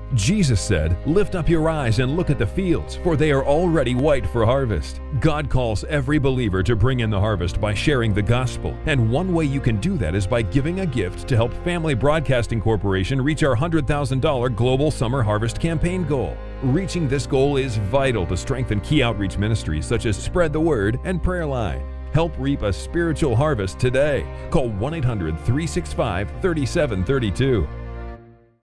Jesus said, "Lift up your eyes and look at the fields, for they are already white for harvest." God calls every believer to bring in the harvest by sharing the gospel, and one way you can do that is by giving a gift to help Family Broadcasting Corporation reach our $100,000 Global Summer Harvest Campaign goal. Reaching this goal is vital to strengthen key outreach ministries such as Spread the Word and Prayer Line. Help reap a spiritual harvest today. Call 1-800-365-3732.